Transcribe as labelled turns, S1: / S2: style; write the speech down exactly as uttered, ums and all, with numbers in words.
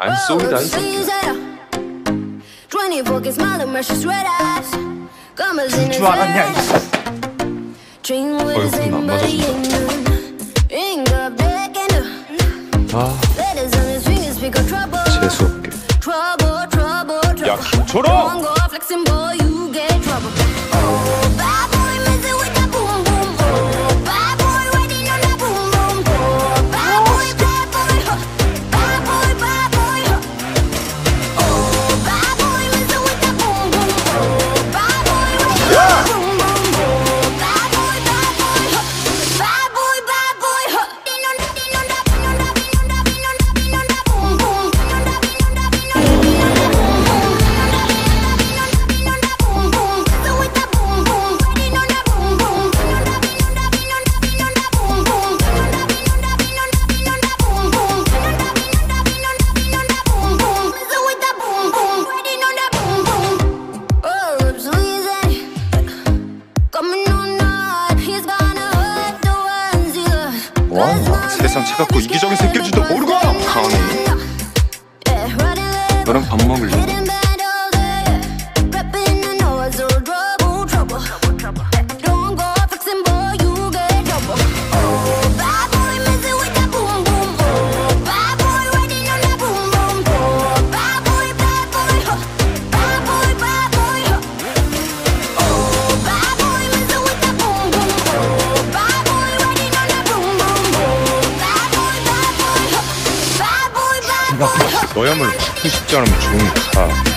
S1: 안 쏘이다 이 새끼야.
S2: 줄 줄 알았냐 이
S1: 얼굴은 안 맞아준다. 아, 재수없게.
S3: 야, 김철호!
S1: 와, 세상 차갑고 이기적인 새끼일 줄도 모르고! 강해. 너랑 밥 먹을래? 너야말로 죽고 싶지 않으면 조용히 가.